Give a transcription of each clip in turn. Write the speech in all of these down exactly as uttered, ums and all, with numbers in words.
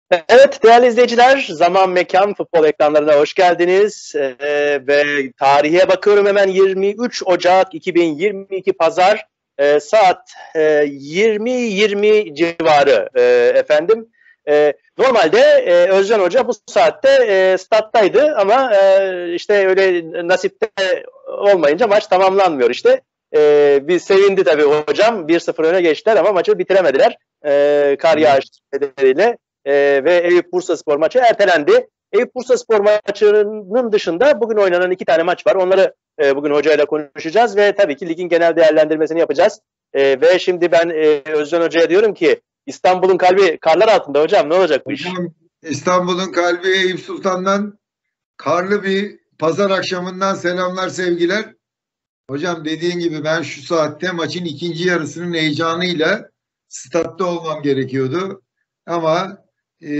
Evet değerli izleyiciler, Zaman Mekan futbol ekranlarına hoş geldiniz. Ee, ve tarihe bakıyorum hemen yirmi üç Ocak iki bin yirmi iki Pazar e, saat e, yirmi yirmi civarı e, efendim. E, normalde e, Özcan Hoca bu saatte e, stat'taydı ama e, işte öyle nasipte olmayınca maç tamamlanmıyor işte. E, bir sevindi tabii hocam, bir sıfır öne geçtiler ama maçı bitiremediler e, kar yağışı nedeniyle. Ee, ve Eyüp Bursaspor maçı ertelendi. Eyüp Bursaspor maçının dışında bugün oynanan iki tane maç var. Onları e, bugün hocayla konuşacağız ve tabii ki ligin genel değerlendirmesini yapacağız. E, ve şimdi ben e, Özcan Hoca'ya diyorum ki İstanbul'un kalbi karlar altında hocam, ne olacak bu iş? Hocam, İstanbul'un kalbi Eyüp Sultan'dan karlı bir pazar akşamından selamlar, sevgiler. Hocam dediğin gibi ben şu saatte maçın ikinci yarısının heyecanıyla statta olmam gerekiyordu. Ama e,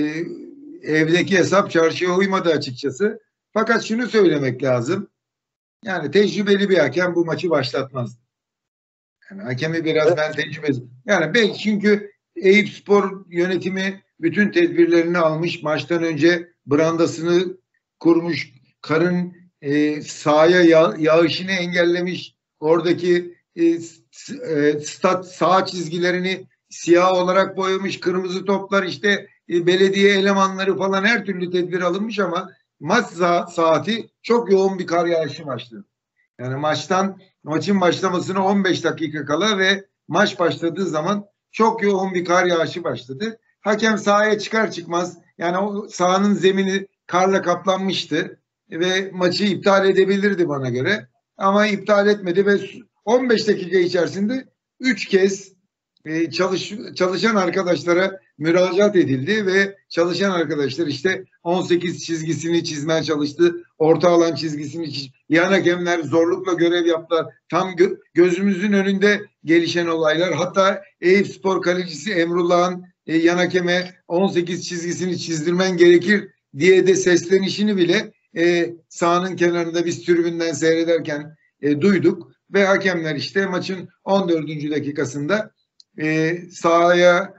evdeki hesap çarşıya uymadı açıkçası. Fakat şunu söylemek lazım. Yani tecrübeli bir hakem bu maçı başlatmaz. Yani hakemi biraz ben tecrübesiz. Yani belki çünkü Eyüpspor yönetimi bütün tedbirlerini almış. Maçtan önce brandasını kurmuş. Karın e, sahaya yağ, yağışını engellemiş. Oradaki e, e, stat sağ çizgilerini siyah olarak boyamış. Kırmızı toplar işte e, belediye elemanları falan her türlü tedbir alınmış ama maç saati çok yoğun bir kar yağışı başladı. Yani maçtan maçın başlamasına on beş dakika kala ve maç başladığı zaman çok yoğun bir kar yağışı başladı. Hakem sahaya çıkar çıkmaz yani o sahanın zemini karla kaplanmıştı ve maçı iptal edebilirdi bana göre. Ama iptal etmedi ve on beş dakika içerisinde üç kez e, çalış, çalışan arkadaşlara müracaat edildi ve çalışan arkadaşlar işte on sekiz çizgisini çizmeye çalıştı. Orta alan çizgisini çiz. Yan hakemler zorlukla görev yaptılar. Tam gö gözümüzün önünde gelişen olaylar. Hatta Eyüpspor kalecisi Emrullah'ın e, yan hakeme on sekiz çizgisini çizdirmen gerekir diye de seslenişini bile e, sahanın kenarında biz tribünden seyrederken e, duyduk. Ve hakemler işte maçın on dördüncü dakikasında e, sahaya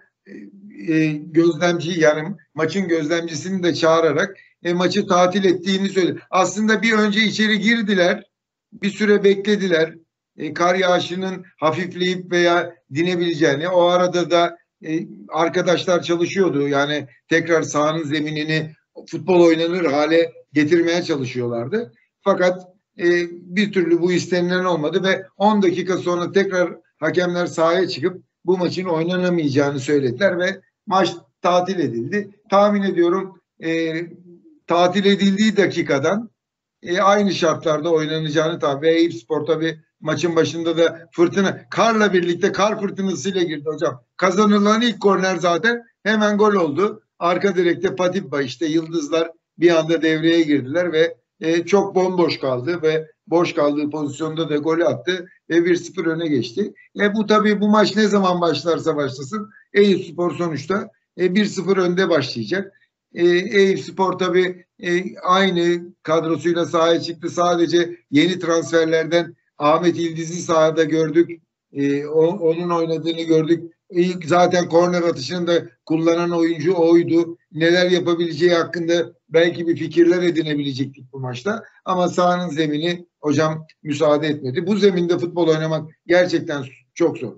e, gözlemci yani maçın gözlemcisini de çağırarak e, maçı tatil ettiğini söyledi. Aslında bir önce içeri girdiler, bir süre beklediler. E, kar yağışının hafifleyip veya dinebileceğini. O arada da e, arkadaşlar çalışıyordu. Yani tekrar sahanın zeminini futbol oynanır hale getirmeye çalışıyorlardı. Fakat e, bir türlü bu istenilen olmadı ve on dakika sonra tekrar hakemler sahaya çıkıp bu maçın oynanamayacağını söylediler ve maç tatil edildi. Tahmin ediyorum e, tatil edildiği dakikadan e, aynı şartlarda oynanacağını tabii. Eyüpspor tabii maçın başında da fırtına, karla birlikte kar fırtınasıyla girdi hocam. Kazanılan ilk korner zaten hemen gol oldu. Arka direkte Patipba işte Yıldızlar bir anda devreye girdiler ve e, çok bomboş kaldı ve boş kaldığı pozisyonda da golü attı ve bir sıfır öne geçti. E, bu tabii bu maç ne zaman başlarsa başlasın Eyüpspor sonuçta e, bir sıfır önde başlayacak. E, Eyüpspor tabii e, aynı kadrosuyla sahaya çıktı. Sadece yeni transferlerden Ahmet İldiz'i sahada gördük. E, o, onun oynadığını gördük. İlk zaten korner atışını da kullanan oyuncu oydu. Neler yapabileceği hakkında belki bir fikirler edinebilecektik bu maçta. Ama sahanın zemini hocam müsaade etmedi. Bu zeminde futbol oynamak gerçekten çok zor.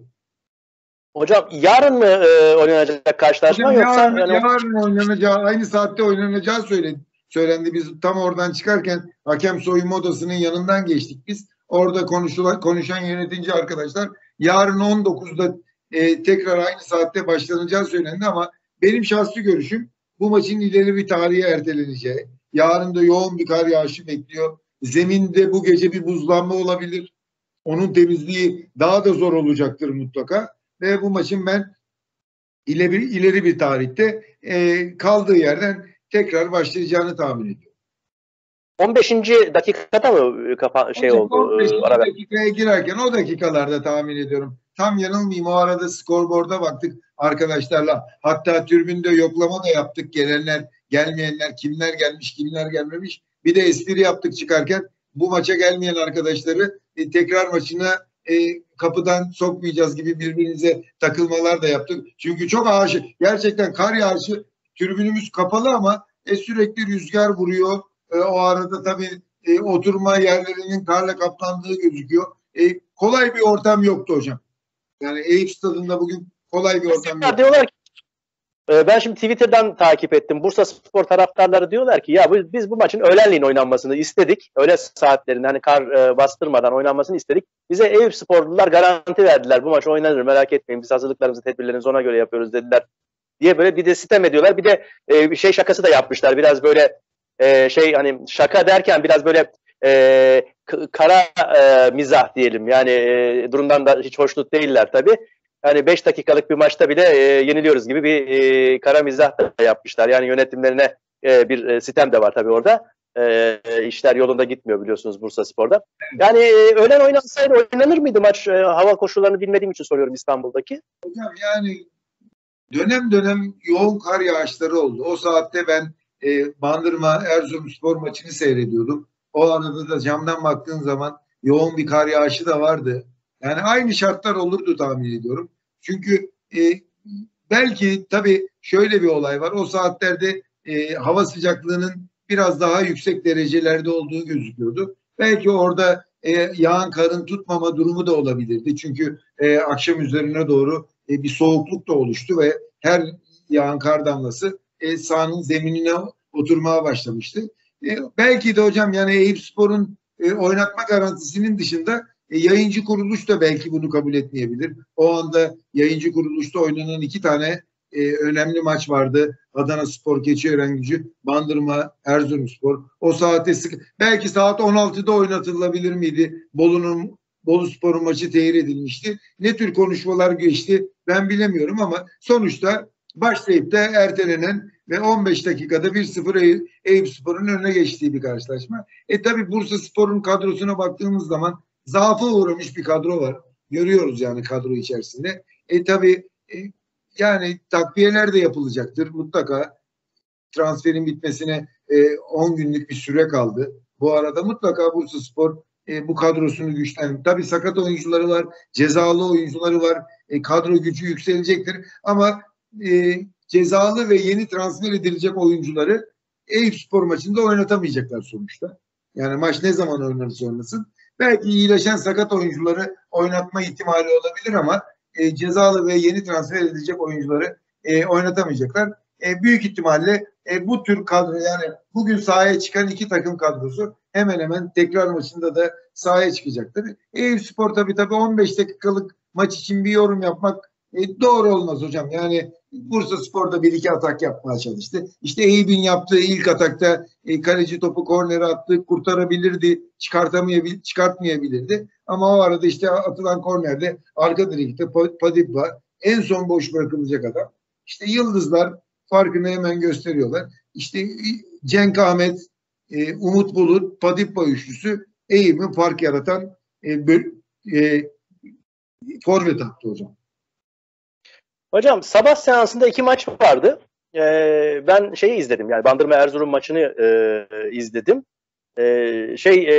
Hocam yarın mı e, oynanacak karşılaşma Hocam, yoksa? yarın, yani... yarın oynanacağı, aynı saatte oynanacağı söyledi, söylendi. Biz tam oradan çıkarken hakem soyunma odasının yanından geçtik biz. Orada konuşulan, konuşan yönetici arkadaşlar yarın on dokuzda e, tekrar aynı saatte başlanacağı söylendi ama benim şahsi görüşüm bu maçın ileri bir tarihe erteleneceği. Yarın da yoğun bir kar yağışı bekliyor. Zeminde bu gece bir buzlanma olabilir. Onun temizliği daha da zor olacaktır mutlaka. Ve bu maçın ben ileri, ileri bir tarihte e, kaldığı yerden tekrar başlayacağını tahmin ediyorum. on beşinci dakikada mı kapa şey oldu? on beşinci dakikaya girerken o dakikalarda tahmin ediyorum. Tam yanılmayayım, o arada skorboarda baktık arkadaşlarla. Hatta tribünde yoklama da yaptık. Gelenler, gelmeyenler, kimler gelmiş, kimler gelmemiş. Bir de espri yaptık çıkarken. Bu maça gelmeyen arkadaşları e, tekrar maçına e, kapıdan sokmayacağız gibi birbirimize takılmalar da yaptık. Çünkü çok ağır, gerçekten kar yağışı tribünümüz kapalı ama e, sürekli rüzgar vuruyor. E, o arada tabii e, oturma yerlerinin karla kaplandığı gözüküyor. E, kolay bir ortam yoktu hocam. Yani Eyüp Stadı'nda bugün kolay bir ortam yok. Diyorlar ki, ben şimdi Twitter'dan takip ettim. Bursaspor taraftarları diyorlar ki ya biz bu maçın öğlenleyin oynanmasını istedik. Öğle saatlerinde hani kar e, bastırmadan oynanmasını istedik. Bize Eyüpsporlular garanti verdiler. Bu maç oynanır, merak etmeyin. Biz hazırlıklarımızı, tedbirlerimizi ona göre yapıyoruz dediler diye böyle bir de sitem ediyorlar. Bir de e, bir şey şakası da yapmışlar. Biraz böyle e, şey hani şaka derken biraz böyle e, kara e, mizah diyelim. Yani e, durumdan da hiç hoşnut değiller tabii. Yani beş dakikalık bir maçta bile e, yeniliyoruz gibi bir e, kara mizah da yapmışlar. Yani yönetimlerine e, bir e, sitem de var tabii orada. E, işler yolunda gitmiyor biliyorsunuz Bursaspor'da. Yani e, öğlen oynansaydı oynanır mıydı maç? E, hava koşullarını bilmediğim için soruyorum İstanbul'daki. Hocam yani dönem dönem yoğun kar yağışları oldu. O saatte ben e, Bandırma Erzurumspor maçını seyrediyordum. O arada da camdan baktığın zaman yoğun bir kar yağışı da vardı. Yani aynı şartlar olurdu tahmin ediyorum. Çünkü e, belki tabii şöyle bir olay var. O saatlerde e, hava sıcaklığının biraz daha yüksek derecelerde olduğu gözüküyordu. Belki orada e, yağan karın tutmama durumu da olabilirdi. Çünkü e, akşam üzerine doğru e, bir soğukluk da oluştu ve her yağan kar damlası e, sahanın zeminine oturmaya başlamıştı. E, belki de hocam yani Eyüpspor'un e, oynatma garantisinin dışında e, yayıncı kuruluş da belki bunu kabul etmeyebilir. O anda yayıncı kuruluşta oynanan iki tane e, önemli maç vardı. Adanaspor, Keçiörengücü, Bandırma, Erzurumspor. O saate sık belki saat on altıda oynatılabilir miydi? Bolu'nun Boluspor'un maçı tehir edilmişti. Ne tür konuşmalar geçti ben bilemiyorum ama sonuçta başlayıp da ertelenen ve on beş dakikada bir sıfır Eyüpspor'un önüne geçtiği bir karşılaşma. E tabi Bursaspor'un kadrosuna baktığımız zaman zaafa uğramış bir kadro var. Görüyoruz yani kadro içerisinde. E tabi e, yani takviyeler de yapılacaktır. Mutlaka transferin bitmesine e, on günlük bir süre kaldı. Bu arada mutlaka Bursaspor e, bu kadrosunu güçlendir. Tabii sakat oyuncuları var, cezalı oyuncuları var. E, kadro gücü yükselecektir. Ama e, cezalı ve yeni transfer edilecek oyuncuları Eyüpspor maçında oynatamayacaklar sonuçta. Yani maç ne zaman oynanırsa oynasın. Belki iyileşen sakat oyuncuları oynatma ihtimali olabilir ama e, cezalı ve yeni transfer edilecek oyuncuları e, oynatamayacaklar. E, büyük ihtimalle e, bu tür kadro yani bugün sahaya çıkan iki takım kadrosu hemen hemen tekrar maçında da sahaya çıkacaktır. Eyüpspor tabii tabii on beş dakikalık maç için bir yorum yapmak e, doğru olmaz hocam. Yani Bursaspor'da bir iki atak yapmaya çalıştı. İşte Eyüp'ün yaptığı ilk atakta e, kaleci topu kornere attı, kurtarabilirdi, çıkartamayabilir, çıkartmayabilirdi. Ama o arada işte atılan kornerde arka direkte Padibba en son boş bırakılacak adam. İşte yıldızlar farkını hemen gösteriyorlar. İşte Cenk Ahmet, e, Umut Bulut, Padibba üçlüsü Eyüp'ün fark yaratan e, böl, e, forvet attı hocam. Hocam sabah seansında iki maç vardı. Ee, ben şeyi izledim yani Bandırma Erzurum maçını e, izledim. Ee, şey e,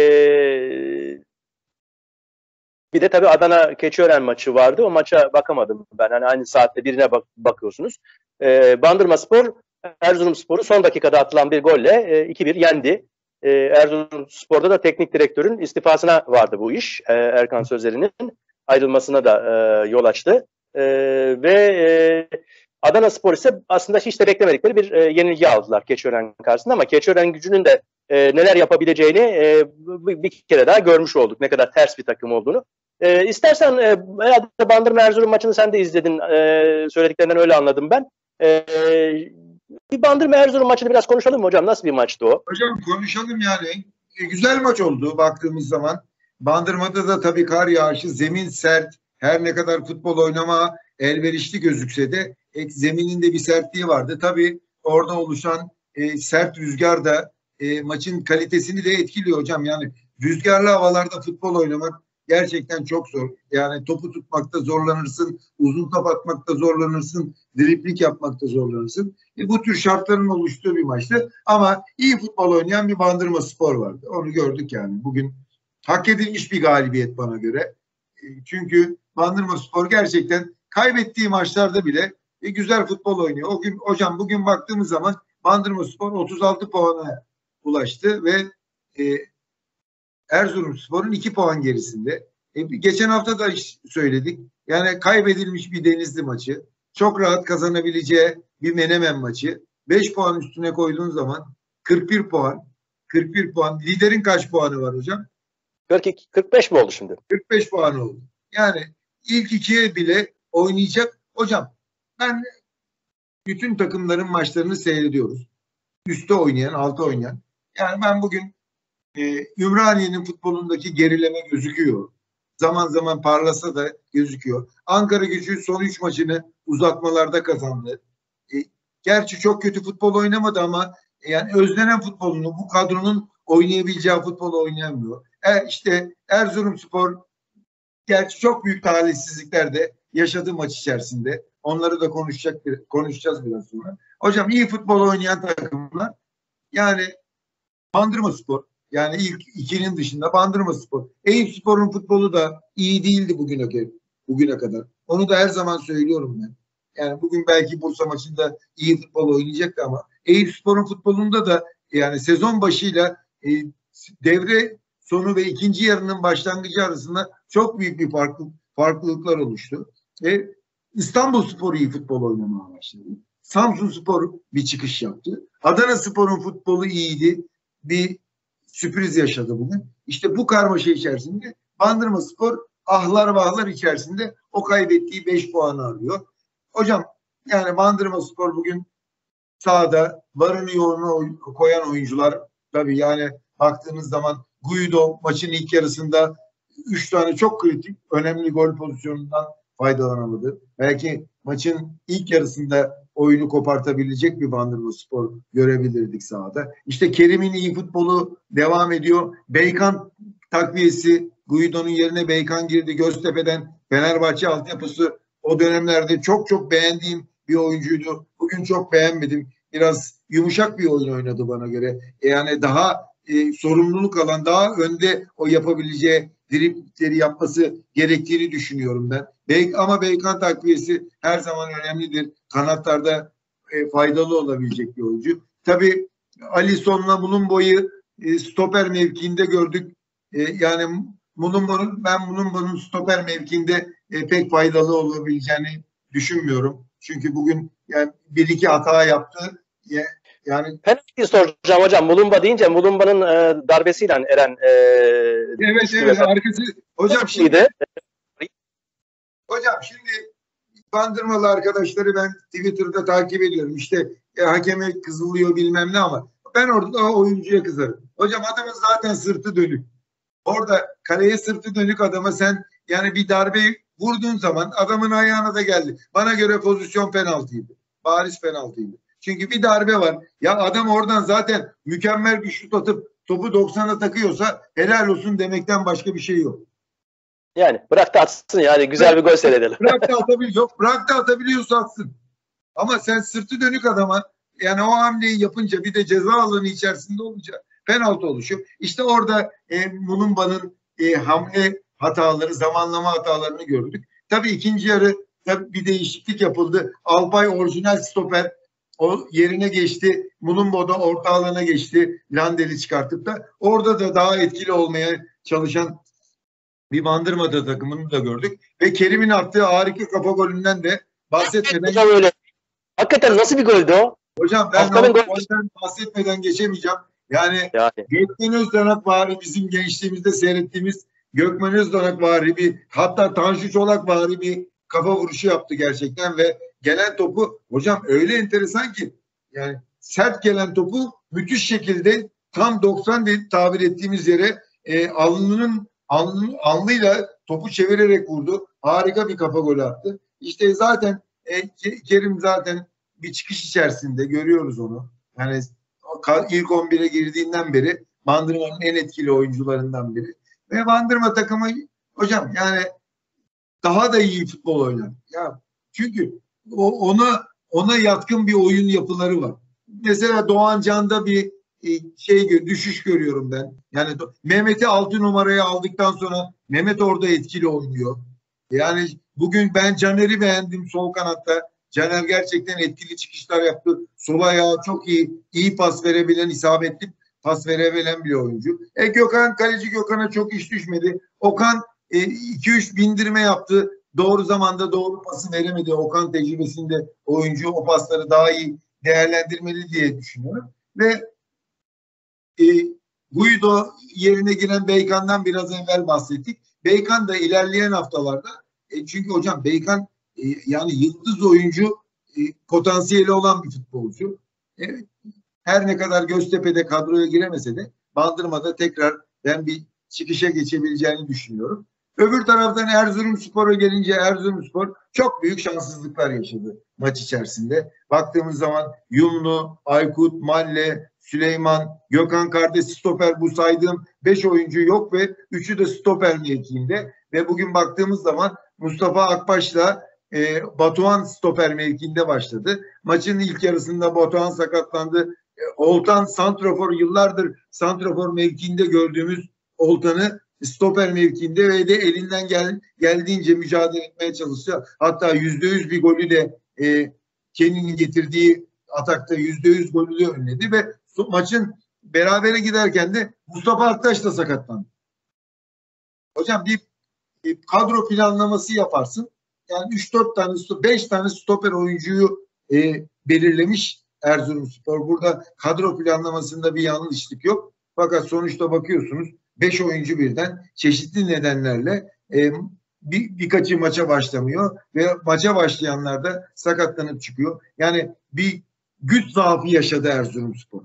bir de tabii Adana Keçiören maçı vardı. O maça bakamadım ben. Hani aynı saatte birine bak bakıyorsunuz. Ee, Bandırmaspor Erzurumspor'u son dakikada atılan bir golle e, iki bir yendi. E, Erzurumspor'da da teknik direktörün istifasına vardı bu iş. E, Erkan Sözler'in ayrılmasına da e, yol açtı. E, ve e, Adanaspor ise aslında hiç de beklemedikleri bir e, yenilgi aldılar Keçiören karşısında ama Keçiören Gücü'nün de e, neler yapabileceğini e, bir kere daha görmüş olduk. Ne kadar ters bir takım olduğunu. E, istersen e, Bandırma Erzurum maçını sen de izledin. E, söylediklerinden öyle anladım ben. E, bir Bandırma Erzurum maçını biraz konuşalım mı hocam? Nasıl bir maçtı o? Hocam konuşalım yani. E, güzel maç oldu baktığımız zaman. Bandırma'da da tabii kar yağışı, zemin sert. Her ne kadar futbol oynama elverişli gözükse de e, zeminin de bir sertliği vardı. Tabii orada oluşan e, sert rüzgar da e, maçın kalitesini de etkiliyor hocam. Yani rüzgarlı havalarda futbol oynamak gerçekten çok zor. Yani topu tutmakta zorlanırsın, uzun top atmakta zorlanırsın, dripling yapmakta zorlanırsın. E, bu tür şartların oluştuğu bir maçtı. Ama iyi futbol oynayan bir Bandırmaspor vardı. Onu gördük yani. Bugün hak edilmiş bir galibiyet bana göre. E, çünkü Bandırmaspor gerçekten kaybettiği maçlarda bile E, güzel futbol oynuyor. O gün hocam bugün baktığımız zaman Bandırmaspor otuz altı puana ulaştı ve e, Erzurumspor'un iki puan gerisinde. E, geçen hafta da söyledik. Yani kaybedilmiş bir Denizli maçı, çok rahat kazanabileceği bir Menemen maçı. beş puan üstüne koyduğun zaman kırk bir puan. kırk bir puan. Liderin kaç puanı var hocam? kırk iki, kırk beş mi oldu şimdi? kırk beş puan oldu. Yani ilk ikiye bile oynayacak. Hocam ben bütün takımların maçlarını seyrediyoruz. Üste oynayan, altta oynayan. Yani ben bugün e, Ümraniye'nin futbolundaki gerileme gözüküyor. Zaman zaman parlasa da gözüküyor. Ankara-Gücü son üç maçını uzatmalarda kazandı. E, gerçi çok kötü futbol oynamadı ama yani özlenen futbolunu, bu kadronun oynayabileceği futbolu oynayamıyor. E, işte Erzurumspor gerçi çok büyük talihsizlikler de yaşadığı maç içerisinde. Onları da konuşacak, konuşacağız biraz sonra. Hocam iyi futbol oynayan takımlar yani Bandırmaspor, yani ilk ikinin dışında Bandırmaspor. Eyüpspor'un futbolu da iyi değildi bugüne, bugüne kadar. Onu da her zaman söylüyorum ben. Yani bugün belki Bursa maçında iyi futbol oynayacaktı ama Eyüpspor'un futbolunda da yani sezon başıyla e, devre sonu ve ikinci yarının başlangıcı arasında çok büyük bir farklı, farklılıklar oluştu. Ve İstanbulspor iyi futbol oynamaya başladı. Samsunspor bir çıkış yaptı. Adanaspor'un futbolu iyiydi. Bir sürpriz yaşadı bugün. İşte bu karmaşa içerisinde Bandırmaspor ahlar vahlar içerisinde o kaybettiği beş puanı alıyor. Hocam yani Bandırmaspor bugün sahada varını yoğunu koyan oyuncular tabii yani baktığınız zaman Guido maçın ilk yarısında üç tane çok kritik önemli gol pozisyonundan faydalanamadı. Belki maçın ilk yarısında oyunu kopartabilecek bir Bandırmaspor görebilirdik sahada. İşte Kerim'in iyi futbolu devam ediyor. Beykan takviyesi, Guido'nun yerine Beykan girdi. Göztepe'den Fenerbahçe altyapısı o dönemlerde çok çok beğendiğim bir oyuncuydu. Bugün çok beğenmedim. Biraz yumuşak bir oyun oynadı bana göre. Yani daha e, sorumluluk alan, daha önde o yapabileceği dripleri yapması gerektiğini düşünüyorum ben. Bey, ama Beykan takviyesi her zaman önemlidir. Kanatlarda e, faydalı olabilecek bir oyuncu. Tabii Alisson'la Mulumbo'yu e, stoper mevkiinde gördük. E, yani Mulumbo'nun, ben Mulumbo'nun stoper mevkiinde e, pek faydalı olabileceğini düşünmüyorum. Çünkü bugün yani bir iki hata yaptı. Yani penaltıyı soracağım hocam. Mulumba deyince Mulumba'nın e, darbesiyle Eren e, evet evet arkası hocam şimdi hocam şimdi Bandırmalı arkadaşları ben Twitter'da takip ediyorum. İşte e, hakeme kızılıyor bilmem ne ama ben orada oyuncuya kızarım. Hocam adamın zaten sırtı dönük. Orada kaleye sırtı dönük adama sen yani bir darbe vurduğun zaman adamın ayağına da geldi. Bana göre pozisyon penaltıydı. Bariz penaltıydı. Çünkü bir darbe var. Ya adam oradan zaten mükemmel bir şut atıp topu doksana takıyorsa helal olsun demekten başka bir şey yok. Yani bırak da atsın yani güzel bir gol seyredelim. Bırak da atabiliyor. Yok bırak da atabiliyorsa atsın. Ama sen sırtı dönük adama yani o hamleyi yapınca bir de ceza alanı içerisinde olunca penaltı oluşuyor. İşte orada e, Mulumba'nın e, hamle hataları, zamanlama hatalarını gördük. Tabii ikinci yarı tabii bir değişiklik yapıldı. Alpay orijinal stoper o yerine geçti. Mulumbo da orta alana geçti. Landel'i çıkartıp da orada da daha etkili olmaya çalışan bir Bandırma'da takımını da gördük. Ve Kerim'in attığı harika kafa golünden de bahsetmeden... Hocam öyle. Hakikaten nasıl bir goldü o? Hocam ben o golden bahsetmeden geçemeyeceğim. Yani, yani. Gökmen Özdanak vari bizim gençliğimizde seyrettiğimiz Gökmen Özdanak vari bir hatta Tanju Çolak vari bir kafa vuruşu yaptı gerçekten ve gelen topu hocam öyle enteresan ki yani sert gelen topu müthiş şekilde tam doksan diye tabir ettiğimiz yere e, alnının alnı, alnıyla topu çevirerek vurdu. Harika bir kafa golü attı. İşte zaten e, Kerim zaten bir çıkış içerisinde görüyoruz onu. Yani ilk on bire girdiğinden beri Bandırma'nın en etkili oyuncularından biri. Ve Bandırma takımı hocam yani daha da iyi futbol oynar. Ya çünkü o, ona ona yatkın bir oyun yapıları var. Mesela Doğan Can'da bir e, şey düşüş görüyorum ben. Yani Mehmet'i altı numaraya aldıktan sonra Mehmet orada etkili oynuyor. Yani bugün ben Caner'i beğendim sol kanatta. Caner gerçekten etkili çıkışlar yaptı. Sol ayağı çok iyi. İyi pas verebilen, isabetli pas verebilen bir oyuncu. E Gökhan, kaleci Gökhan'a çok iş düşmedi. Okan iki üç bindirme yaptı. Doğru zamanda doğru pası veremedi. Okan tecrübesinde oyuncu o pasları daha iyi değerlendirmeli diye düşünüyorum. Ve e, Guido yerine giren Beykan'dan biraz evvel bahsettik. Beykan da ilerleyen haftalarda e, çünkü hocam Beykan e, yani yıldız oyuncu e, potansiyeli olan bir futbolcu. E, her ne kadar Göztepe'de kadroya giremese de Bandırma'da tekrar ben bir çıkışa geçebileceğini düşünüyorum. Öbür taraftan Erzurumspor'a gelince Erzurumspor çok büyük şanssızlıklar yaşadı maç içerisinde. Baktığımız zaman Yunlu, Aykut, Malle, Süleyman, Gökhan kardeş stoper, bu saydığım beş oyuncu yok ve üçü de stoper mevkiinde. Ve bugün baktığımız zaman Mustafa Akbaş'la e, Batuhan stoper mevkiinde başladı. Maçın ilk yarısında Batuhan sakatlandı. E, Oltan santrafor, yıllardır santrafor mevkiinde gördüğümüz Oltan'ı stoper mevkiinde ve de elinden gel, geldiğince mücadele etmeye çalışıyor. Hatta yüzde yüz bir golü de e, Kenny'nin getirdiği atakta yüzde yüz golü de önledi ve maçın berabere giderken de Mustafa Aktaş da sakatlandı. Hocam bir, bir kadro planlaması yaparsın. Yani üç dört tane, beş tane stoper oyuncuyu e, belirlemiş Erzurumspor. Burada kadro planlamasında bir yanlışlık yok. Fakat sonuçta bakıyorsunuz beş oyuncu birden çeşitli nedenlerle e, bir, birkaçı maça başlamıyor ve maça başlayanlar da sakatlanıp çıkıyor. Yani bir güç zaafı yaşadı Erzurumspor.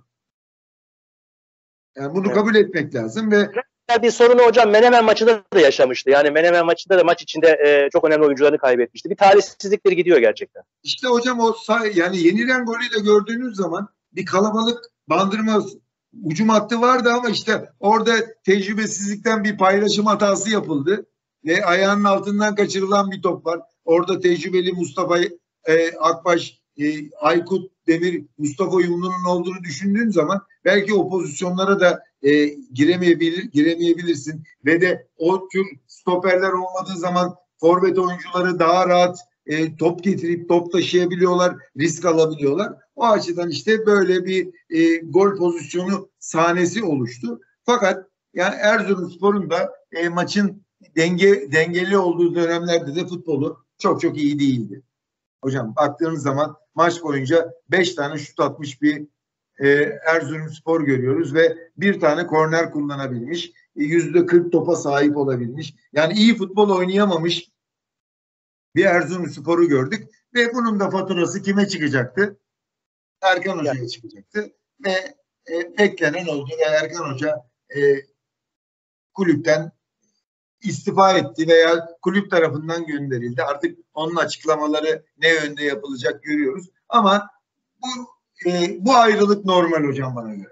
Yani bunu evet. kabul etmek lazım ve bir sorunu hocam Menemen maçında da yaşamıştı. Yani Menemen maçında da maç içinde e, çok önemli oyuncularını kaybetmişti. Bir talihsizlikleri gidiyor gerçekten. İşte hocam o yani yenilen golü de gördüğünüz zaman bir kalabalık Bandırma ucum hattı vardı ama işte orada tecrübesizlikten bir paylaşım hatası yapıldı ve ayağının altından kaçırılan bir top var. Orada tecrübeli Mustafa e, Akbaş, e, Aykut Demir, Mustafa Yumlu'nun olduğunu düşündüğün zaman belki o pozisyonlara da e, giremeyebilir, giremeyebilirsin ve de o tür stoperler olmadığı zaman forvet oyuncuları daha rahat e, top getirip top taşıyabiliyorlar, risk alabiliyorlar. O açıdan işte böyle bir e, gol pozisyonu sahnesi oluştu. Fakat yani Erzurumspor'un da e, maçın denge dengeli olduğu dönemlerde de futbolu çok çok iyi değildi. Hocam baktığınız zaman maç boyunca beş tane şut atmış bir e, Erzurumspor görüyoruz ve bir tane korner kullanabilmiş. yüzde kırk topa sahip olabilmiş. Yani iyi futbol oynayamamış bir Erzurumspor'u gördük ve bunun da faturası kime çıkacaktı? Erkan Hoca'ya çıkacaktı ve e, beklenen oldu ve Erkan Hoca e, kulüpten istifa etti veya kulüp tarafından gönderildi. Artık onun açıklamaları ne yönde yapılacak görüyoruz. Ama bu e, bu ayrılık normal hocam bana göre.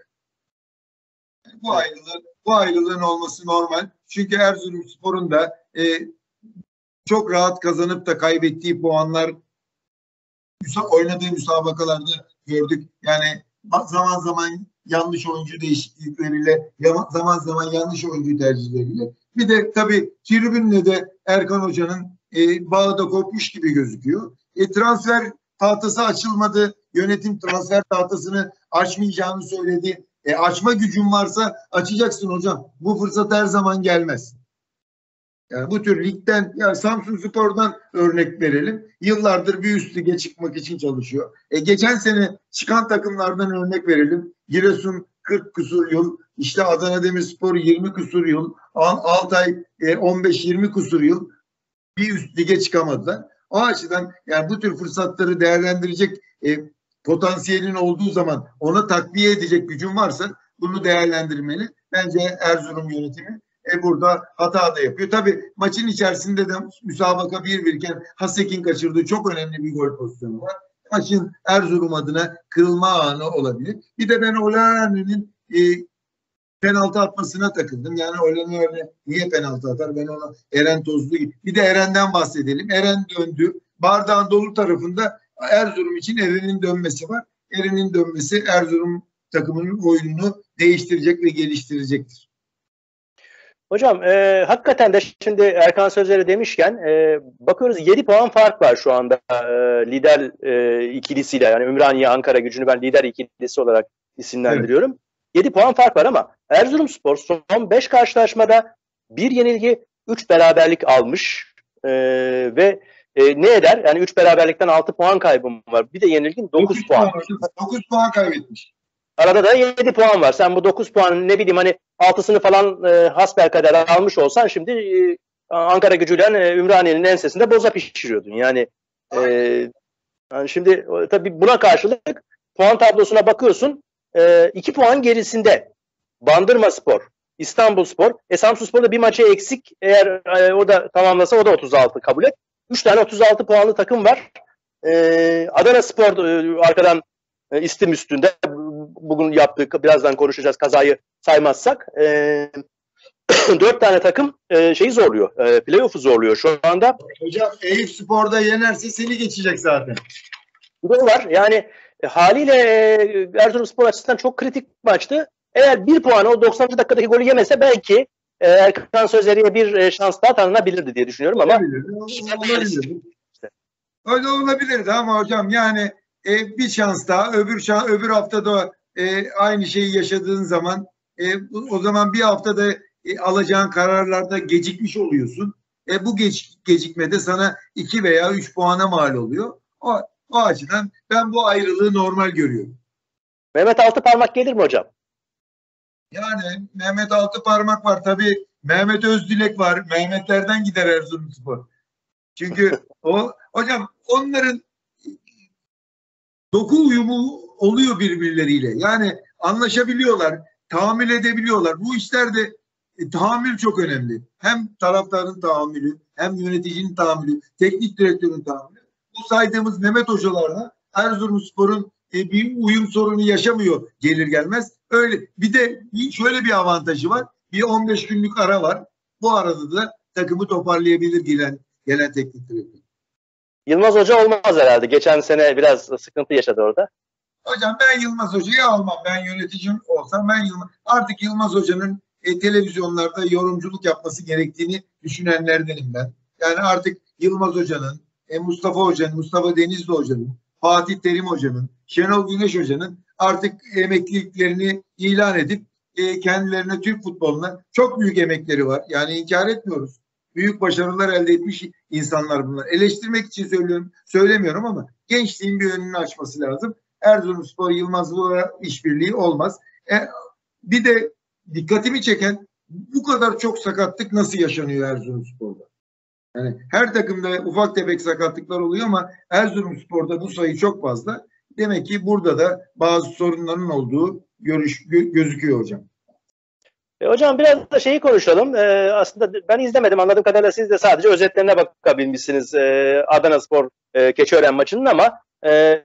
Bu ayrılık bu ayrılığın olması normal. Çünkü Erzurumspor'un da e, çok rahat kazanıp da kaybettiği puanlar oynadığı müsabakalarda gördük. Yani zaman zaman yanlış oyuncu değişiklikleriyle, zaman zaman yanlış oyuncu tercihleriyle. Bir de tabii tribünle de Erkan Hoca'nın e, bağı da kopmuş gibi gözüküyor. E, transfer tahtası açılmadı. Yönetim transfer tahtasını açmayacağını söyledi. E, açma gücün varsa açacaksın hocam. Bu fırsat her zaman gelmez. Yani bu tür ligden, yani Samsunspor'dan örnek verelim. Yıllardır bir üst lige çıkmak için çalışıyor. E geçen sene çıkan takımlardan örnek verelim. Giresun kırk küsur yıl, işte Adana Demirspor yirmi küsur yıl, Altay e, on beş yirmi küsur yıl bir üst lige çıkamadılar. O açıdan yani bu tür fırsatları değerlendirecek e, potansiyelin olduğu zaman ona takviye edecek gücün varsa bunu değerlendirmeli. Bence Erzurum yönetimi E burada hata da yapıyor. Tabii maçın içerisinde de müsabaka bir birken Hasek'in kaçırdığı çok önemli bir gol pozisyonu var. Maçın Erzurum adına kırılma anı olabilir. Bir de ben Olaner'in e, penaltı atmasına takıldım. Yani Olaner niye penaltı atar? Ben ona Eren Tozlu gibi. Bir de Eren'den bahsedelim. Eren döndü. Bardağın dolu tarafında Erzurum için Eren'in dönmesi var. Eren'in dönmesi Erzurum takımının oyununu değiştirecek ve geliştirecektir. Hocam e, hakikaten de şimdi Erkan Sözleri demişken e, bakıyoruz yedi puan fark var şu anda e, lider e, ikilisiyle. Yani Ümraniye Ankara Gücü'nü ben lider ikilisi olarak isimlendiriyorum. Evet. yedi puan fark var ama Erzurumspor son beş karşılaşmada bir yenilgi, üç beraberlik almış e, ve e, ne eder? Yani üç beraberlikten altı puan kaybım var. Bir de yenilgin dokuz puan. dokuz puan kaybetmiş. Arada da yedi puan var. Sen bu dokuz puanın ne bileyim hani altısını falan e, hasbelkader almış olsan şimdi e, Ankara Gücü'yle e, Ümraniye'nin ensesinde boza pişiriyordun. Yani, e, yani şimdi tabii buna karşılık puan tablosuna bakıyorsun. E, iki puan gerisinde Bandırmaspor, İstanbulspor, e, Samsunspor'da bir maçı eksik. Eğer e, o da tamamlasa o da otuz altı kabul et. üç tane otuz altı puanlı takım var. E, Adanaspor e, arkadan e, istim üstünde. Bugün yaptık, birazdan konuşacağız kazayı saymazsak. E, dört tane takım e, şeyi zorluyor, e, playoff'u zorluyor şu anda. Hocam Eyüpspor'da yenerse seni geçecek zaten. Bu da var. Yani e, haliyle e, Erzurumspor açısından çok kritik maçtı. Eğer bir puanı o doksanıncı dakikadaki golü yemese belki e, Erkan Sözleri'ye bir e, şans daha tanınabilirdi diye düşünüyorum ama. Olabilirdi. Öyle olabilirdi ama hocam yani e, bir şans daha öbür şans, öbür haftada e, aynı şeyi yaşadığın zaman e, o zaman bir haftada e, alacağın kararlarda gecikmiş oluyorsun. E, bu geç, gecikmede sana iki veya üç puana mal oluyor. O, o açıdan ben bu ayrılığı normal görüyorum. Mehmet Altıparmak gelir mi hocam? Yani Mehmet Altıparmak var tabii. Mehmet Özdilek var. Mehmetlerden gider Erzurumspor. Çünkü o hocam onların doku uyumu oluyor birbirleriyle. Yani anlaşabiliyorlar, tahammül edebiliyorlar. Bu işlerde e, tahammül çok önemli. Hem taraftarın tahammülü, hem yöneticinin tahammülü, teknik direktörün tahammülü. Bu saydığımız Mehmet hocalarla Erzurumspor'un e, bir uyum sorunu yaşamıyor gelir gelmez. Öyle bir de bir, şöyle bir avantajı var. Bir on beş günlük ara var. Bu arada da takımı toparlayabilir gelen gelen teknik direktör. Yılmaz Hoca olmaz herhalde. Geçen sene biraz sıkıntı yaşadı orada. Hocam ben Yılmaz Hoca'yı almam. Ben yöneticim olsam ben Yılmaz. Artık Yılmaz Hoca'nın e, televizyonlarda yorumculuk yapması gerektiğini düşünenlerdenim ben. Yani artık Yılmaz Hoca'nın, e, Mustafa Hoca'nın, Mustafa Denizli Hoca'nın, Fatih Terim Hoca'nın, Şenol Güneş Hoca'nın artık emekliliklerini ilan edip e, kendilerine Türk futboluna çok büyük emekleri var. Yani inkar etmiyoruz. Büyük başarılar elde etmiş insanlar bunlar. Eleştirmek için söylüyorum, söylemiyorum ama gençliğin bir önünü açması lazım. Erzurumspor Yılmaz'la işbirliği olmaz. E, bir de dikkatimi çeken bu kadar çok sakatlık nasıl yaşanıyor Erzurumspor'da? Yani her takımda ufak tefek sakatlıklar oluyor ama Erzurumspor'da bu sayı çok fazla. Demek ki burada da bazı sorunların olduğu görüş, gö, gözüküyor hocam. E, hocam biraz da şeyi konuşalım. E, aslında ben izlemedim. Anladığım kadarıyla siz de sadece özetlerine bakabilmişsiniz e, Adanaspor e, Keçiören maçının ama e,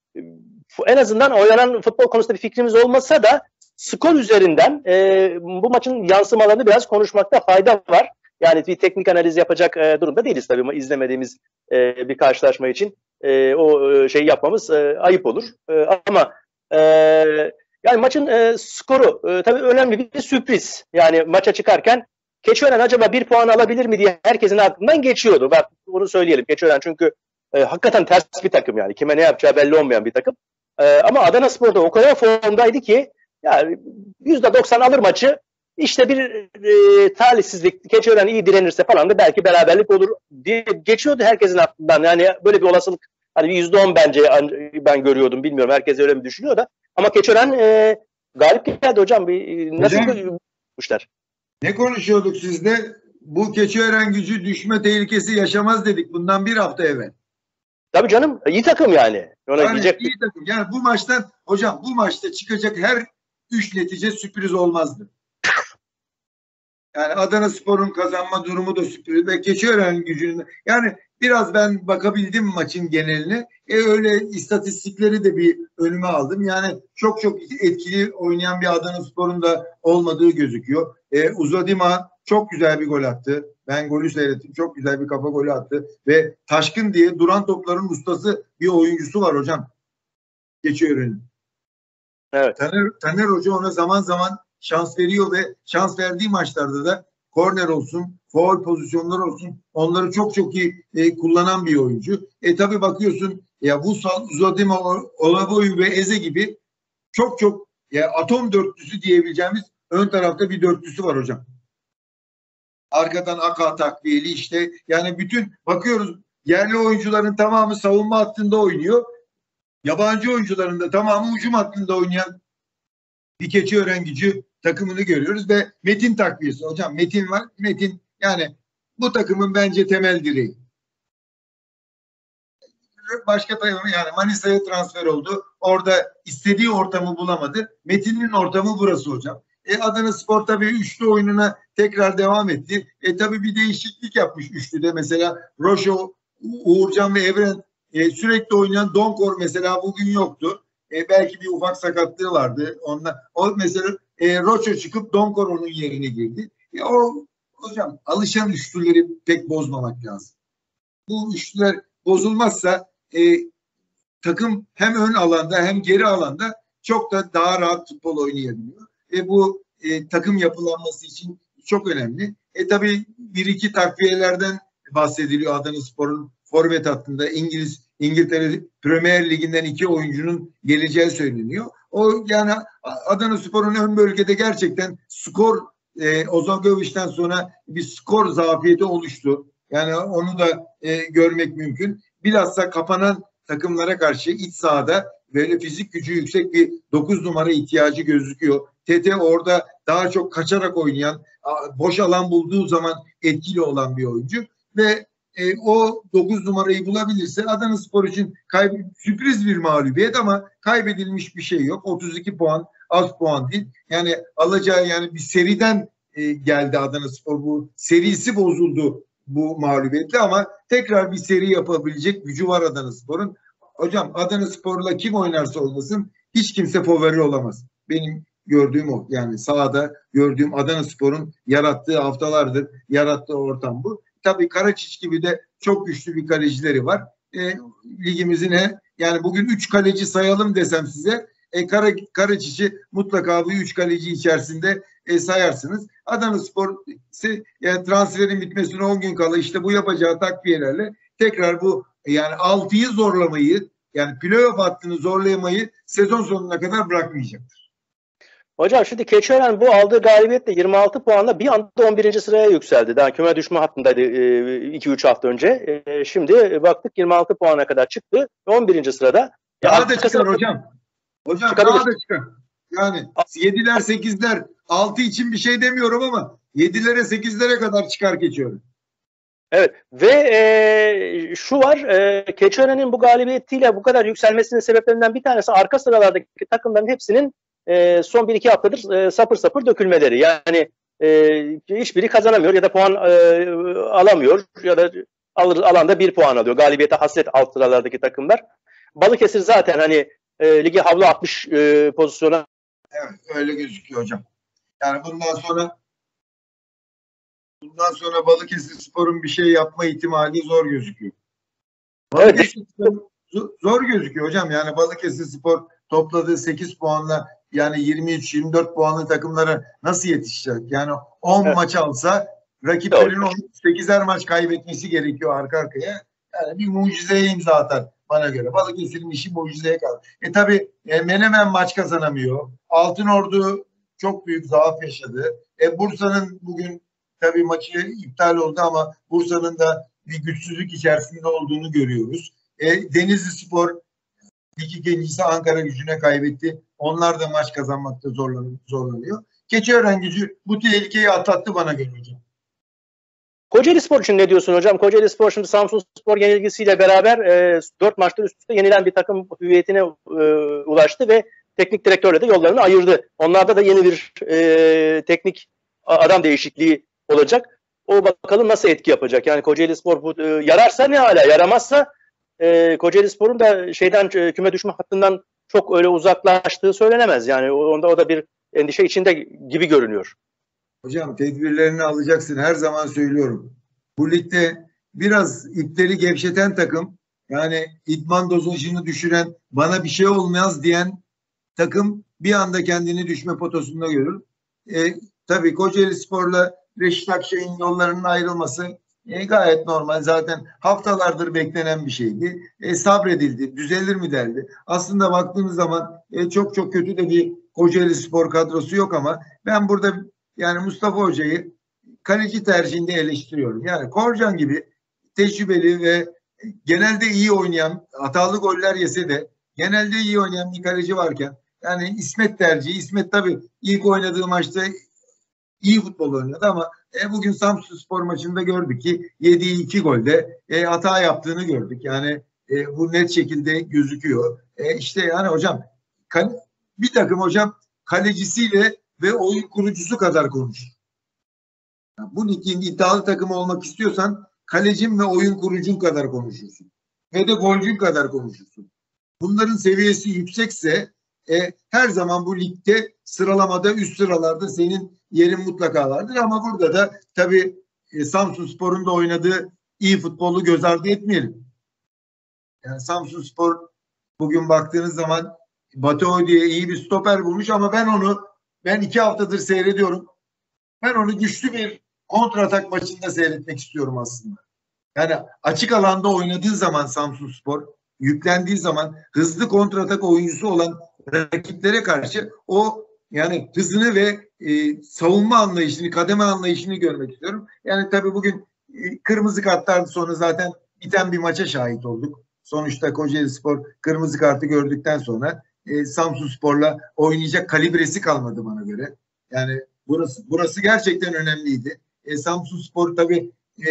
en azından oynanan futbol konusunda bir fikrimiz olmasa da skor üzerinden e, bu maçın yansımalarını biraz konuşmakta fayda var. Yani bir teknik analiz yapacak e, durumda değiliz tabii ama izlemediğimiz e, bir karşılaşma için e, o e, şeyi yapmamız e, ayıp olur. E, ama e, yani maçın e, skoru e, tabii önemli bir sürpriz. Yani maça çıkarken Keçiören acaba bir puan alabilir mi diye herkesin aklından geçiyordu. Bak bunu söyleyelim. Keçiören çünkü e, hakikaten ters bir takım yani. Kime ne yapacağı belli olmayan bir takım. E, ama Adanaspor'da o kadar formdaydı ki yani yüzde doksan alır maçı. İşte bir e, talihsizlik, Keçiören iyi direnirse falan da belki beraberlik olur diye geçiyordu herkesin aklından. Yani böyle bir olasılık hani bir yüzde on bence ben görüyordum. Bilmiyorum herkes öyle mi düşünüyor da. Ama Keçiören e, galip geldi hocam. Bir, nasıl konuşmuşlar? Ne konuşuyorduk sizde? Bu Keçiören Gücü düşme tehlikesi yaşamaz dedik bundan bir hafta evvel. Tabii canım iyi takım yani. Ona yani diyecek... iyi takım. Yani bu maçtan hocam bu maçta çıkacak her üç netice sürpriz olmazdı. Yani Adanaspor'un kazanma durumu da sürpriz ve Keçiören Gücü'nün yani biraz ben bakabildim maçın geneline. E öyle istatistikleri de bir önüme aldım. Yani çok çok etkili oynayan bir Adanaspor'un da olmadığı gözüküyor. E, Uzadima çok güzel bir gol attı. Ben golü seyrettim. Çok güzel bir kafa golü attı. Ve Taşkın diye duran topların ustası bir oyuncusu var hocam. Keçiören'in. Evet. Taner, Taner Hoca ona zaman zaman şans veriyor ve şans verdiği maçlarda da korner olsun, faul pozisyonları olsun, onları çok çok iyi e, kullanan bir oyuncu. E tabi bakıyorsun ya Vussal, Uzodimir, Olaboyu ve Eze gibi çok çok ya atom dörtlüsü diyebileceğimiz ön tarafta bir dörtlüsü var hocam. Arkadan Aka takviyeli işte yani bütün bakıyoruz yerli oyuncuların tamamı savunma hattında oynuyor. Yabancı oyuncuların da tamamı hücum hattında oynayan bir Keçiören Gücü takımını görüyoruz ve Metin takviyesi hocam. Metin var. Metin yani bu takımın bence temel direği. Başka takım yani Manisa'ya transfer oldu. Orada istediği ortamı bulamadı. Metin'in ortamı burası hocam. E Adana Spor tabii üçlü oyununa tekrar devam etti. E tabii bir değişiklik yapmış üçlüde. Mesela Roşo, Uğurcan ve Evren e, sürekli oynayan Donkor mesela bugün yoktu. E, belki bir ufak sakatlığı vardı. Onunla, o mesela e, Roşo çıkıp Donkor onun yerine girdi. E, o hocam alışan üçlüleri pek bozmamak lazım. Bu üçlüler bozulmazsa e, takım hem ön alanda hem geri alanda çok da daha rahat futbol oynayabiliyor. Ve bu e, takım yapılanması için çok önemli. E tabii bir iki takviyelerden bahsediliyor Adanaspor'un forvet hattında. İngiliz İngiltere Premier Ligi'nden iki oyuncunun geleceği söyleniyor. O yani Adanaspor'un ön bölgede gerçekten skor e, Ozagovic'ten sonra bir skor zafiyeti oluştu. Yani onu da e, görmek mümkün. Bilhassa kapanan takımlara karşı iç sahada böyle fizik gücü yüksek bir dokuz numara ihtiyacı gözüküyor. Tete orada daha çok kaçarak oynayan, boş alan bulduğu zaman etkili olan bir oyuncu ve e, o dokuz numarayı bulabilirse Adanaspor için kayb- sürpriz bir mağlubiyet ama kaybedilmiş bir şey yok. otuz iki puan az puan değil. Yani alacağı yani bir seriden e, geldi Adanaspor, bu serisi bozuldu bu mağlubiyetle ama tekrar bir seri yapabilecek gücü var Adanaspor'un. Hocam Adanaspor'la kim oynarsa oynasın hiç kimse favori olamaz. Benim gördüğüm o. Yani sahada gördüğüm Adanaspor'un yarattığı haftalardır yarattığı ortam bu. Tabii Karaçiç gibi de çok güçlü bir kalecileri var. E, ligimizin he, yani bugün üç kaleci sayalım desem size e, Kara, Karaçiç'i mutlaka bu üç kaleci içerisinde e, sayarsınız. Adanaspor yani transferin bitmesine on gün kala işte bu yapacağı takviyelerle tekrar bu yani altıyı zorlamayı yani playoff hattını zorlamayı sezon sonuna kadar bırakmayacaktır. Hocam şimdi Keçiören bu aldığı galibiyetle yirmi altı puanla bir anda on birinci sıraya yükseldi. Daha küme düşme hattındaydı iki üç hafta önce. Şimdi baktık yirmi altı puana kadar çıktı. on birinci sırada. Daha da çıkar hocam. Hocam çıkabilir. Daha da çıkar. Yani yediler sekizler altı için bir şey demiyorum ama yedilere sekizlere kadar çıkar Keçiören. Evet ve e, şu var e, Keçiören'in bu galibiyetiyle bu kadar yükselmesinin sebeplerinden bir tanesi arka sıralardaki takımların hepsinin e, son bir iki haftadır e, sapır sapır dökülmeleri. Yani e, hiçbiri kazanamıyor ya da puan e, alamıyor ya da alır, alanda bir puan alıyor. Galibiyete hasret alt sıralardaki takımlar. Balıkesir zaten hani e, ligi havlu atmış e, pozisyona. Evet öyle gözüküyor hocam. Yani bundan sonra bundan sonra Balıkesirspor'un bir şey yapma ihtimali zor gözüküyor. Balıkesirspor evet. Zor gözüküyor hocam. Yani Balıkesirspor topladığı sekiz puanla yani yirmi üç yirmi dört puanlı takımlara nasıl yetişecek? Yani on evet. maç alsa rakiplerin sekizer maç kaybetmesi gerekiyor arka arkaya. Yani bir mucizeye imza atar bana göre. Balıkesir'in işi mucizeye kaldı. E tabi e, Menemen maç kazanamıyor. Altınordu çok büyük zaaf yaşadı. E Bursa'nın bugün tabii maçı iptal oldu ama Bursa'nın da bir güçsüzlük içerisinde olduğunu görüyoruz. E, Denizlispor lig ikincisi Ankara Gücü'ne kaybetti. Onlar da maç kazanmakta zorlanıyor. Keçiören Gücü bu tehlikeyi atlattı bana göre hocam. Kocaelispor için ne diyorsun hocam? Kocaelispor şimdi Samsunspor yenilgisiyle beraber e, dört maçta üst üste yenilen bir takım hüviyetine e, ulaştı ve teknik direktörle de yollarını ayırdı. Onlarda da yeni bir e, teknik adam değişikliği olacak. O bakalım nasıl etki yapacak. Yani Kocaelispor bu e, yararsa ne hala, yaramazsa e, Kocaelispor'un da şeyden e, küme düşme hattından çok öyle uzaklaştığı söylenemez. Yani onda o da bir endişe içinde gibi görünüyor. Hocam tedbirlerini alacaksın. Her zaman söylüyorum. Bu ligde biraz ipleri gevşeten takım, yani idman dozajını düşüren, bana bir şey olmaz diyen takım bir anda kendini düşme potasında görür. E, tabii Kocaelispor'la Reşit Akçay'ın yollarının ayrılması e, gayet normal. Zaten haftalardır beklenen bir şeydi. E, sabredildi. Düzelir mi derdi. Aslında baktığınız zaman e, çok çok kötü de bir Kocaeli Spor kadrosu yok ama ben burada yani Mustafa Hoca'yı kaleci tercihinde eleştiriyorum. Yani Korcan gibi tecrübeli ve genelde iyi oynayan, hatalı goller yese de genelde iyi oynayan bir kaleci varken yani İsmet tercihi, İsmet tabii ilk oynadığı maçta iyi futbol oynadı ama e, bugün Samsunspor maçında gördük ki yediği iki golde e, hata yaptığını gördük. Yani e, bu net şekilde gözüküyor. E, işte yani hocam bir takım hocam kalecisiyle ve oyun kurucusu kadar konuşur. Bu ligin iddialı takımı olmak istiyorsan kalecin ve oyun kurucun kadar konuşursun. Ve de golcün kadar konuşursun. Bunların seviyesi yüksekse e, her zaman bu ligde sıralamada üst sıralarda senin yerin mutlaka vardır. Ama burada da tabii e, Samsunspor'un da oynadığı iyi futbolu göz ardı etmeyelim. Yani Samsunspor bugün baktığınız zaman Batı diye iyi bir stoper bulmuş ama ben onu ben iki haftadır seyrediyorum. Ben onu güçlü bir kontratak maçında seyretmek istiyorum aslında. Yani açık alanda oynadığı zaman Samsunspor, yüklendiği zaman hızlı kontratak oyuncusu olan rakiplere karşı o yani hızını ve e, savunma anlayışını, kademe anlayışını görmek istiyorum. Yani tabii bugün e, kırmızı kartlar sonra zaten biten bir maça şahit olduk. Sonuçta Kocaelispor kırmızı kartı gördükten sonra e, Samsunspor'la oynayacak kalibresi kalmadı bana göre. Yani burası burası gerçekten önemliydi. E, Samsunspor tabii e,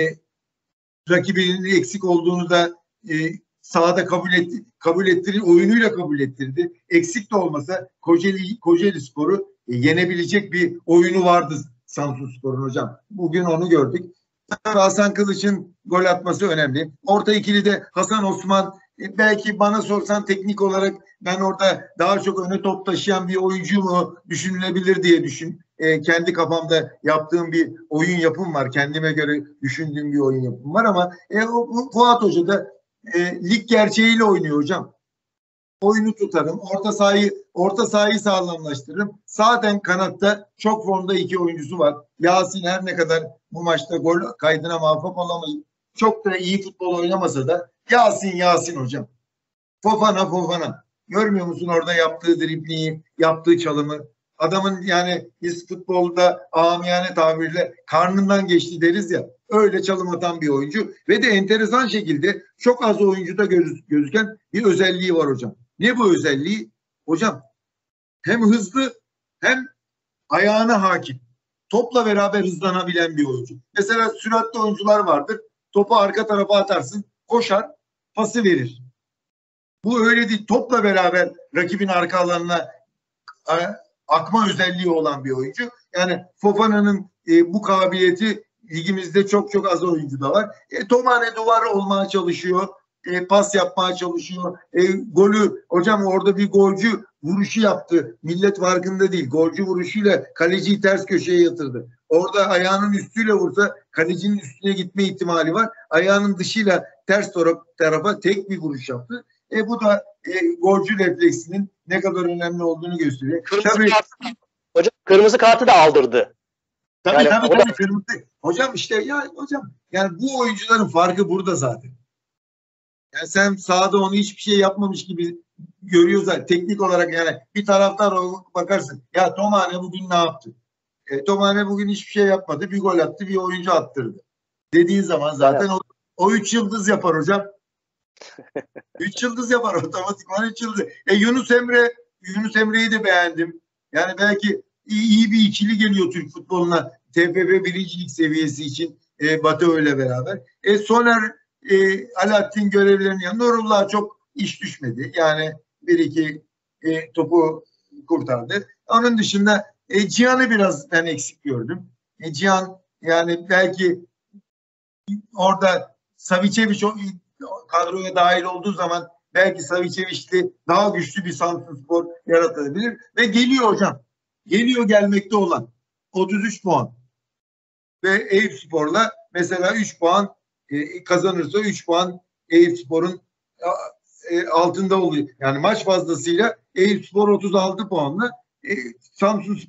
rakibinin eksik olduğunu da e, sahada kabul etti, kabul ettirdi, oyunuyla kabul ettirdi. Eksik de olmasa Kocaeli Kocaelispor'u e, yenebilecek bir oyunu vardı Samsunspor'un hocam. Bugün onu gördük. Hasan Kılıç'ın gol atması önemli. Orta ikili de Hasan Osman e, belki bana sorsan teknik olarak ben orada daha çok öne top taşıyan bir oyuncu mu düşünülebilir diye düşün. E, kendi kafamda yaptığım bir oyun yapım var. Kendime göre düşündüğüm bir oyun yapım var ama e, o, o, Fuat Hoca da e, lig gerçeğiyle oynuyor hocam. Oyunu tutarım. Orta sahayı orta sahayı sağlamlaştırırım. Zaten kanatta çok formda iki oyuncusu var. Yasin her ne kadar bu maçta gol kaydına muvaffak olamayıp çok da iyi futbol oynamasa da Yasin Yasin hocam. Fofana Fofana. Görmüyor musun orada yaptığı dribliği, yaptığı çalımı? Adamın yani biz futbolda amiyane tabirle karnından geçti deriz ya. Öyle çalım atan bir oyuncu ve de enteresan şekilde çok az oyuncuda göz, gözüken bir özelliği var hocam. Ne bu özelliği? Hocam hem hızlı hem ayağına hakim. Topla beraber hızlanabilen bir oyuncu. Mesela süratli oyuncular vardır. Topu arka tarafa atarsın, koşar, pası verir. Bu öyle değil. Topla beraber rakibin arka alanına akma özelliği olan bir oyuncu. Yani Fofana'nın e, bu kabiliyeti ligimizde çok çok az oyuncuda var. E, Tomane duvar olmaya çalışıyor. E, pas yapmaya çalışıyor. E, golü hocam orada bir golcü vuruşu yaptı. Millet farkında değil. Golcü vuruşuyla kaleciyi ters köşeye yatırdı. Orada ayağının üstüyle vursa kalecinin üstüne gitme ihtimali var. Ayağının dışıyla ters tarafa tek bir vuruş yaptı. E, bu da e, golcü refleksinin ne kadar önemli olduğunu gösteriyor. Kırmızı tabii, kartı, hocam kırmızı kartı da aldırdı. Tabii yani tabii, da... tabii kırmızı. Hocam işte ya hocam yani bu oyuncuların farkı burada zaten. Yani sen sahada onu hiçbir şey yapmamış gibi görüyor zaten. Teknik olarak yani bir taraftar bakarsın. Ya Tomane bugün ne yaptı? E, Tomane bugün hiçbir şey yapmadı. Bir gol attı, bir oyuncu attırdı. Dediğin zaman zaten evet. o, o üç yıldız yapar hocam. Üç yıldız yapar otomatikman üç yıldız. E Yunus Emre, Yunus Emre'yi de beğendim. Yani belki iyi, iyi bir ikili geliyor Türk futboluna. T F F birincilik seviyesi için e, Batı öyle beraber. E Soner, e, Alaaddin görevlerinin yanında Nurullah çok iş düşmedi. Yani bir iki e, topu kurtardı. Onun dışında e, Cihan'ı biraz ben eksik gördüm. E, Cihan yani belki orada Savicevic kadroya dahil olduğu zaman belki Savicevic'li daha güçlü bir Samsunspor yaratabilir ve geliyor hocam. Geliyor gelmekte olan otuz üç puan ve Eyüpspor'la mesela üç puan e, kazanırsa üç puan Eyüpspor'un e, altında oluyor. Yani maç fazlasıyla Eyüpspor otuz altı puanla e, Samsunspor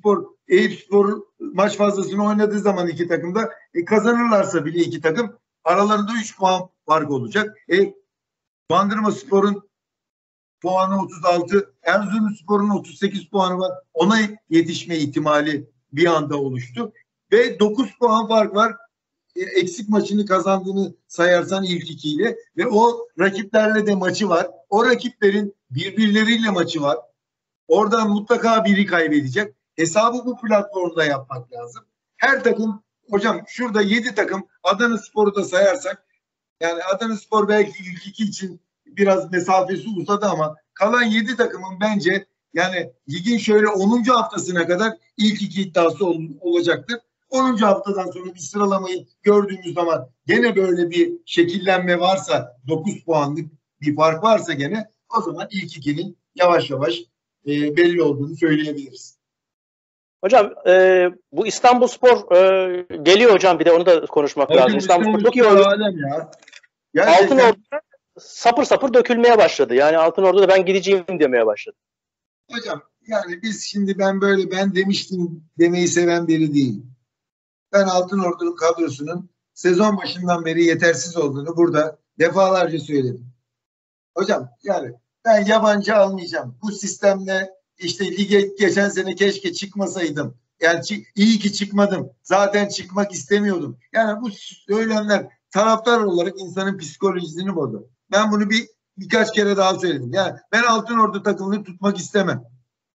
Eyüpspor maç fazlasını oynadığı zaman iki takımda e, kazanırlarsa bile iki takım aralarında üç puan fark olacak. E, Bandırmaspor'un puanı otuz altı, Erzurumspor'un otuz sekiz puanı var. Ona yetişme ihtimali bir anda oluştu. Ve dokuz puan fark var. E, eksik maçını kazandığını sayarsan ilk ikiyle ve o rakiplerle de maçı var. O rakiplerin birbirleriyle maçı var. Oradan mutlaka biri kaybedecek. Hesabı bu platformda yapmak lazım. Her takım, hocam şurada yedi takım, Adanaspor'u da sayarsak, yani Adanaspor belki ilk iki için biraz mesafesi uzadı ama kalan yedi takımın bence yani ligin şöyle onuncu haftasına kadar ilk iki iddiası ol, olacaktır. onuncu haftadan sonra bir sıralamayı gördüğümüz zaman gene böyle bir şekillenme varsa, dokuz puanlık bir fark varsa gene o zaman ilk ikinin yavaş yavaş e, belli olduğunu söyleyebiliriz. Hocam e, bu İstanbulspor e, geliyor hocam, bir de onu da konuşmak Hocam, lazım. İstanbulspor çok iyi oynuyor. oynuyor. Ya. Altınordu'da sapır sapır dökülmeye başladı. Yani Altınordu'da ben gideceğim demeye başladı. Hocam yani biz şimdi ben böyle ben demiştim demeyi seven biri değilim. Ben Altınordu'nun kadrosunun sezon başından beri yetersiz olduğunu burada defalarca söyledim. Hocam yani ben yabancı almayacağım. Bu sistemle işte lige geçen sene keşke çıkmasaydım. Yani iyi ki çıkmadım. Zaten çıkmak istemiyordum. Yani bu söylemler taraftar olarak insanın psikolojisini bozdu. Ben bunu bir birkaç kere daha söyledim. Yani ben Altınordu takımını tutmak istemem.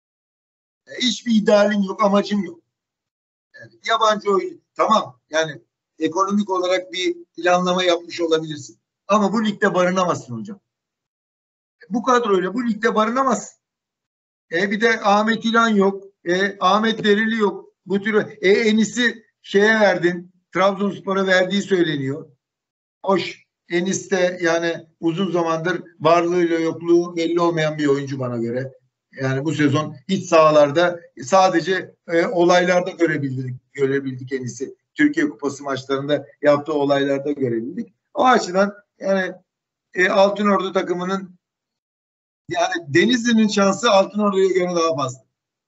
Hiçbir idealim yok, amacım yok. Yani yabancı oyuncu tamam yani ekonomik olarak bir planlama yapmış olabilirsin. Ama bu ligde barınamazsın hocam. Bu kadroyla bu ligde barınamazsın. E bir de Ahmet İlhan yok. E Ahmet Derili yok. Bu tür e Enis'i şeye verdin. Trabzonspor'a verdiği söyleniyor. Hoş. Enis de yani uzun zamandır varlığıyla yokluğu belli olmayan bir oyuncu bana göre. Yani bu sezon iç sahalarda sadece e, olaylarda görebildik, görebildik Enis'i. Türkiye Kupası maçlarında yaptığı olaylarda görebildik. O açıdan yani e, Altınordu takımının yani Denizli'nin şansı Altınordu'ya göre daha fazla.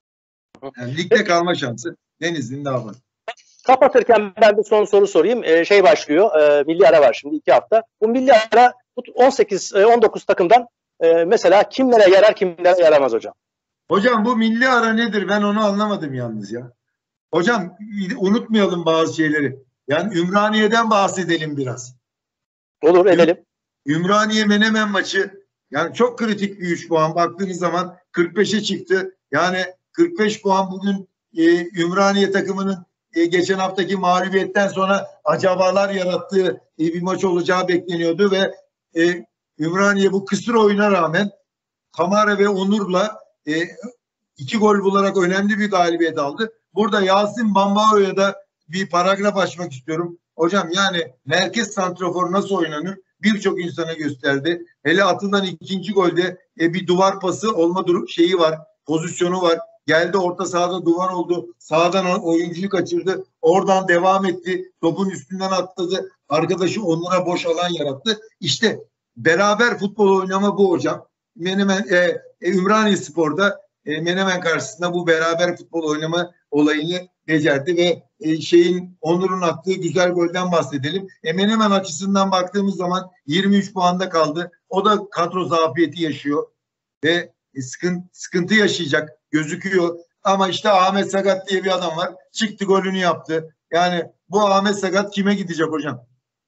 Yani ligde kalma şansı Denizli'nin daha fazla. Kapatırken ben bir son soru sorayım. Ee, şey başlıyor, e, milli ara var şimdi iki hafta. Bu milli ara on sekiz on dokuz takımdan e, mesela kimlere yarar, kimlere yaramaz hocam? Hocam bu milli ara nedir? Ben onu anlamadım yalnız ya. Hocam unutmayalım bazı şeyleri. Yani Ümraniye'den bahsedelim biraz. Olur, edelim. Ümraniye Menemen maçı yani çok kritik bir üç puan. Baktığınız zaman kırk beşe çıktı. Yani kırk beş puan bugün e, Ümraniye takımının e, geçen haftaki mağlubiyetten sonra acabalar yarattığı e, bir maç olacağı bekleniyordu ve e, Ümraniye bu kısır oyuna rağmen Kamara ve Onur'la e, iki gol bularak önemli bir galibiyet aldı. Burada Yasin Bambao'ya da bir paragraf açmak istiyorum. Hocam yani merkez santrafor nasıl oynanır? Birçok insana gösterdi. Hele atılan ikinci golde e, bir duvar pası olma durum şeyi var. Pozisyonu var. Geldi orta sahada duvar oldu. Sağdan oyuncuyu kaçırdı. Oradan devam etti. Topun üstünden atladı. Arkadaşı Onur'a boş alan yarattı. İşte beraber futbol oynama bu hocam. Menemen, e, e, Ümraniye Spor'da e, Menemen karşısında bu beraber futbol oynama olayını becerdi ve e, şeyin Onur'un attığı güzel golden bahsedelim. E, Menemen açısından baktığımız zaman yirmi üç puanda kaldı. O da kadro zafiyeti yaşıyor ve e, sıkıntı, sıkıntı yaşayacak gözüküyor. Ama işte Ahmet Sagat diye bir adam var. Çıktı golünü yaptı. Yani bu Ahmet Sagat kime gidecek hocam?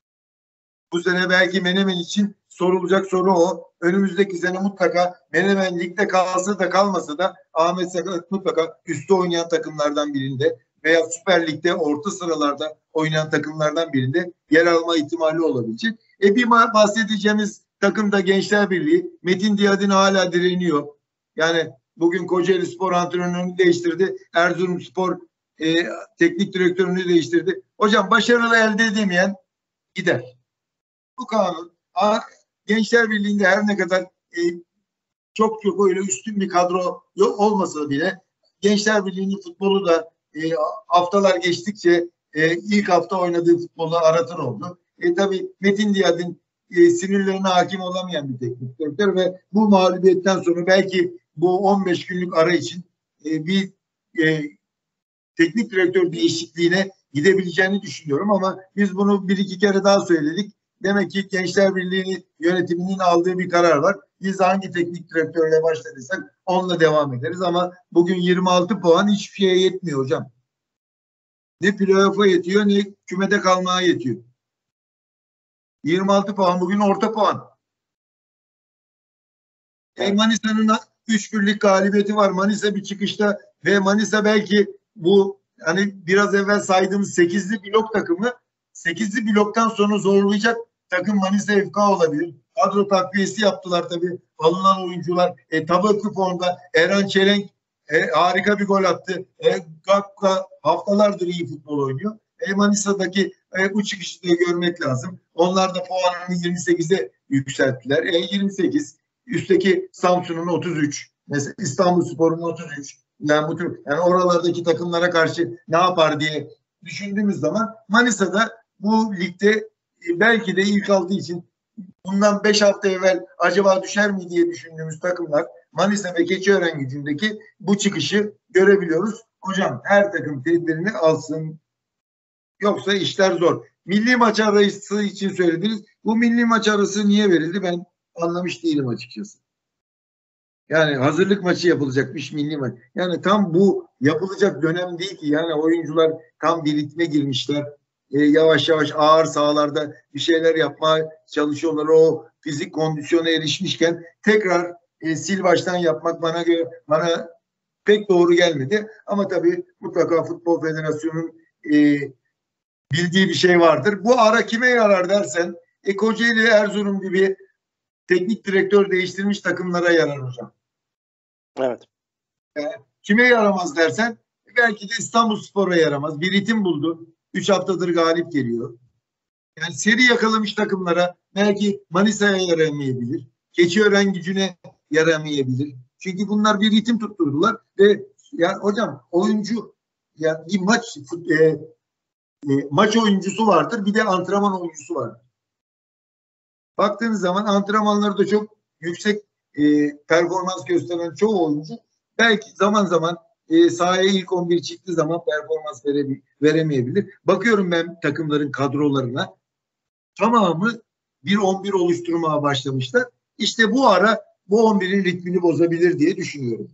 Bu sene belki Menemen için sorulacak soru o. Önümüzdeki sene mutlaka Menemen ligde kalsa da kalmasa da Ahmet Sakat mutlaka üstte oynayan takımlardan birinde veya Süper Lig'de orta sıralarda oynayan takımlardan birinde yer alma ihtimali olabilecek. E bir bahsedeceğimiz takım da Gençler Birliği. Metin Diyadin hala direniyor. Yani bugün Kocaeli Spor antrenörünü değiştirdi. Erzurumspor e, teknik direktörünü değiştirdi. Hocam başarılı elde edemeyen gider. Bu kanun Gençler Birliği'nde her ne kadar e, çok çok öyle üstün bir kadro yok olmasa bile Gençler Birliği'nin futbolu da e, haftalar geçtikçe e, ilk hafta oynadığı futbolu aratır oldu. E tabi Metin Diyadin e, sinirlerine hakim olamayan bir teknik direktör ve bu mağlubiyetten sonra belki bu on beş günlük ara için e, bir e, teknik direktör değişikliğine gidebileceğini düşünüyorum ama biz bunu bir iki kere daha söyledik. Demek ki Gençler Birliği yönetiminin aldığı bir karar var. Biz hangi teknik direktörle başladıysak onunla devam ederiz ama bugün yirmi altı puan hiçbir şeye yetmiyor hocam. Ne playoff'a yetiyor ne kümede kalmaya yetiyor. yirmi altı puan bugün orta puan. E, Manisa'nın üç birlik galibiyeti var. Manisa bir çıkışta ve Manisa belki bu hani biraz evvel saydığımız sekizli blok takımı sekizli bloktan sonra zorlayacak takım Manisa F K olabilir. Kadro takviyesi yaptılar tabii. Alınan oyuncular. E, Tabaklı formda Eren Çelenk e, harika bir gol attı. E, Gakka haftalardır iyi futbol oynuyor. E, Manisa'daki e, bu çıkışı da görmek lazım. Onlar da puanını yirmi sekize yükselttiler. E, yirmi sekiz. Üstteki Samsun'un otuz üç. Mesela İstanbulspor'un otuz üç. Yani bu tür, yani oralardaki takımlara karşı ne yapar diye düşündüğümüz zaman Manisa'da bu ligde e, belki de ilk altı için bundan beş hafta evvel acaba düşer mi diye düşündüğümüz takımlar Manisa ve Keçiören'deki bu çıkışı görebiliyoruz. Hocam her takım tedbirini alsın. Yoksa işler zor. Milli maç arası için söylediniz. Bu milli maç arası niye verildi ben anlamış değilim açıkçası. Yani hazırlık maçı yapılacakmış milli maç. Yani tam bu yapılacak dönem değil ki. Yani oyuncular tam bir ritme girmişler. Ee, yavaş yavaş ağır sahalarda bir şeyler yapmaya çalışıyorlar. O fizik kondisyona erişmişken tekrar e, sil baştan yapmak bana göre bana pek doğru gelmedi. Ama tabii mutlaka Futbol Federasyonu'nun e, bildiği bir şey vardır. Bu ara kime yarar dersen e, Kocaeli, Erzurum gibi teknik direktör değiştirmiş takımlara yarar hocam. Evet. Yani kime yaramaz dersen belki de İstanbulspor'a yaramaz. Bir ritim buldu. Üç haftadır galip geliyor. Yani seri yakalamış takımlara belki Manisa'ya yaramayabilir. Keçiören Gücü'ne yaramayabilir. Çünkü bunlar bir ritim tutturdular ve yani hocam oyuncu yani bir maç e, e, maç oyuncusu vardır, bir de antrenman oyuncusu vardır. Baktığınız zaman antrenmanlarda çok yüksek e, performans gösteren çoğu oyuncu belki zaman zaman e, sahaya ilk on bir çıktığı zaman performans verebi- veremeyebilir. Bakıyorum ben takımların kadrolarına tamamı bir on bir oluşturmaya başlamışlar. İşte bu ara bu on birin ritmini bozabilir diye düşünüyorum.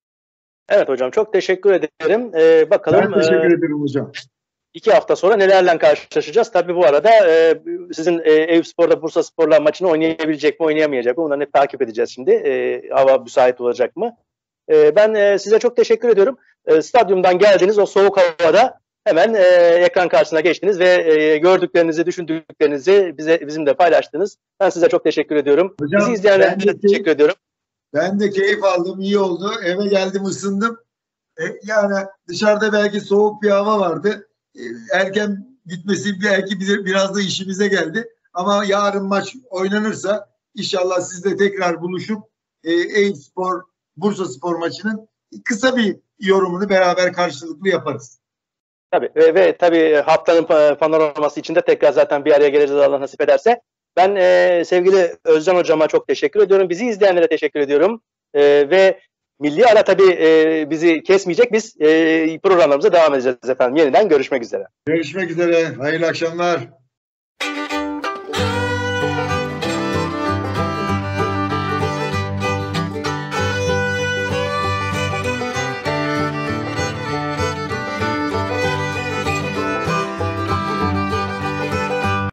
Evet hocam çok teşekkür ederim. Ee, bakalım. Ben teşekkür e, ederim hocam. İki hafta sonra nelerle karşılaşacağız? Tabii bu arada e, sizin e, Eyüpspor'la Bursaspor'la maçını oynayabilecek mi, oynayamayacak mı? Bunları hep takip edeceğiz şimdi. E, hava müsait olacak mı? E, ben e, size çok teşekkür ediyorum. E, stadyumdan geldiniz, o soğuk havada hemen e, ekran karşısına geçtiniz ve e, gördüklerinizi, düşündüklerinizi bize bizimle paylaştınız. Ben size çok teşekkür ediyorum. Hocam, bizi izleyenlere de teşekkür ediyorum. Ben de keyif aldım, iyi oldu. Eve geldim, ısındım. E, yani dışarıda belki soğuk bir hava vardı. E, erken gitmesi belki bize, biraz da işimize geldi. Ama yarın maç oynanırsa inşallah sizle tekrar buluşup e, Eyüpspor, Bursaspor maçının kısa bir yorumunu beraber karşılıklı yaparız. Tabii ve, ve tabii haftanın panoraması içinde tekrar zaten bir araya geleceğiz Allah nasip ederse. Ben e, sevgili Özcan hocama çok teşekkür ediyorum. Bizi izleyenlere teşekkür ediyorum. E, ve milli ara tabii e, bizi kesmeyecek. Biz e, programlarımıza devam edeceğiz efendim. Yeniden görüşmek üzere. Görüşmek üzere. Hayırlı akşamlar.